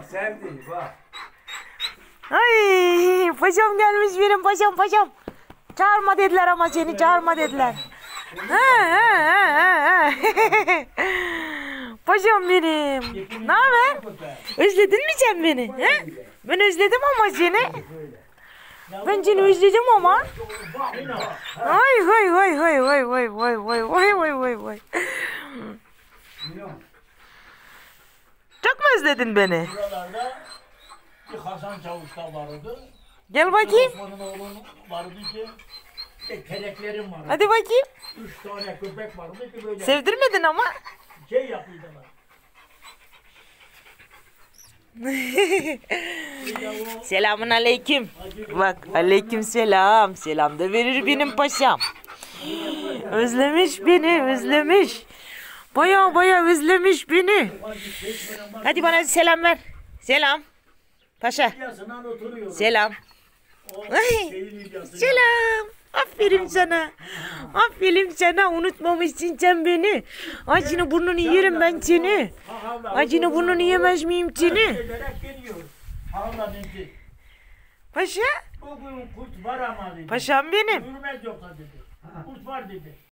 sevdi bak. Ay paşam gelmiş benim paşam. Çağırma dediler ama seni çağırma dediler. Paşam benim. Ne haber? Özledin mi sen beni? He? Ben özledim ama seni. Ben seni özledim ama. Ay vay vay vay vay vay vay vay vay vay vay vay. Çok mu özledin beni? Buralarda bir Hasan Çavuş da vardı. Gel bakayım. Osman'ın oğlunun vardı ki keleklerim vardı. Hadi bakayım. 3 tane köpek vardı ki böyle Sevdirmedin ama. şey yapıyordum. Selamun aleyküm. Bak aleyküm selam. Selam da verir benim paşam. Özlemiş beni özlemiş. Baya özlemiş beni. Hadi bana selam ver. Selam. Paşa. Yasından oturuyorum. Selam. O Ay, şeyin yasından. selam. Aferin sana. Aferin sana. Unutmamışsın sen beni. Acını burnunu yerim ben seni. Acını burnunu yemez miyim seni? Ederek geliyor. Hala dedi. Paşa. Bugün kurt var ama dedi. Paşam benim. Yürümez yoksa dedi. Kurt var dedi.